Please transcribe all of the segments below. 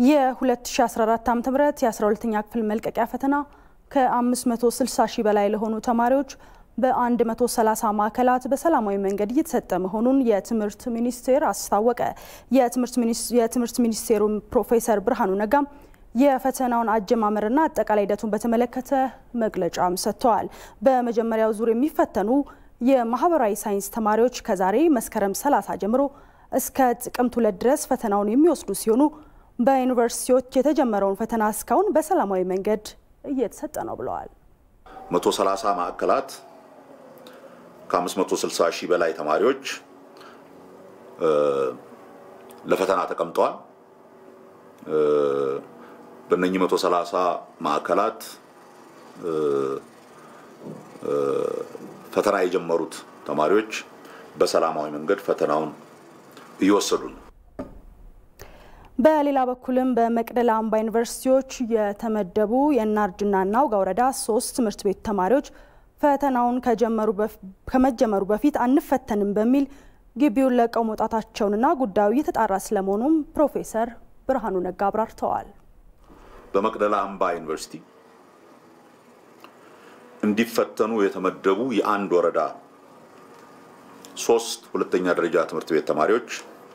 የ2014 ዓ.ም የ12ኛ ክፍል መልቀቂያ ፈተና ከ560 ሺህ በላይ ለሆኑ ተማሪዎች በ130 ማዕከላት በሰላማዊ መንገድ እየተሰጠ መሆኑን የትምህርት ሚኒስቴር አስታወቀ። የትምህርት ሚኒስቴሩ ፕሮፌሰር ብርሃኑ ነጋም የፈተናውን አጀማመርና አጠቃላይ ሂደቱን በተመለከተ መግለጫም ሰጥተዋል። በመጀመሪያው ዙር የሚፈተኑ የማህበራዊ ሳይንስ ተማሪዎች ከዛሬ መስከረም 30 ጀምሮ እስከ ጥቅምት 2 ድረስ ፈተናውን የሚወስዱ ሲሆኑ በዩኒቨርሲቲዎች የተጀመረውን ፈተና እስካሁን በሰላማዊ መንገድ እየተሰጠ ነው ብለዋል። 130 ማዕከላት ከ560 ሺህ በላይ ተማሪዎች ለፈተና ተቀምጠዋል። በእነኚህ 130 ማዕከላት ፈተና የጀመሩት ተማሪዎች በሰላማዊ መንገድ ፈተናውን እየወሰዱ ነው። በሌላ በኩልም በመቅደላ አምባ ዩኒቨርሲቲዎች የተመደቡ የናርጅና ናውጋ ወረዳ 3 ትምህርት ቤት ተማሪዎች ፈተናውን ከመጀመሩ በፊት አንፈተንም በሚል ግቢውን ለቀው መውጣታቸውንና ጉዳዩ እየተጣራ ስለመሆኑም ፕሮፌሰር ብርሃኑ ነጋ አብራርተዋል። በመቅደላ አምባ ዩኒቨርሲቲ እንዲፈተኑ የተመደቡ የአንድ ወረዳ 3 ሁለተኛ ደረጃ ትምህርት ቤት ተማሪዎች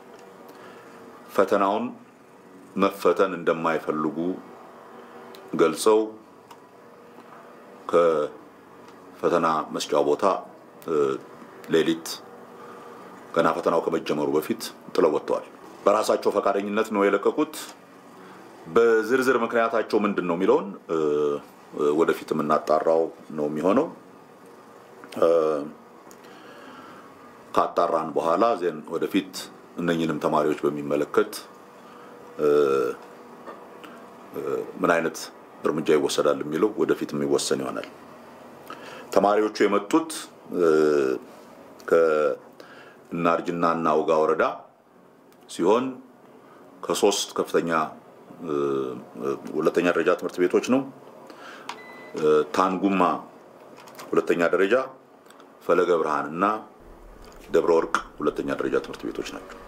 ፈተናውን መፈተን እንደማይፈልጉ ገልጸው ከፈተና መስጫ ቦታ ሌሊት ገና ፈተናው ከመጀመሩ በፊት ጥለው ወጥተዋል። በራሳቸው ፈቃደኝነት ነው የለቀቁት። በዝርዝር ምክንያታቸው ምንድነው የሚለውን ወደፊት እናጣራው ነው የሚሆነው። ካጣራን በኋላ ዘን ወደፊት እነኚህንም ተማሪዎች በሚመለከት ምን አይነት እርምጃ ይወሰዳል የሚለው ወደፊት የሚወሰን ይሆናል። ተማሪዎቹ የመጡት ከናርጅና ናውጋ ወረዳ ሲሆን ከ3 ከፍተኛ ሁለተኛ ደረጃ ትምህርት ቤቶች ነው። ታንጉማ ሁለተኛ ደረጃ፣ ፈለገ ብርሃንና ደብረ ወርቅ ሁለተኛ ደረጃ ትምህርት ቤቶች ናቸው።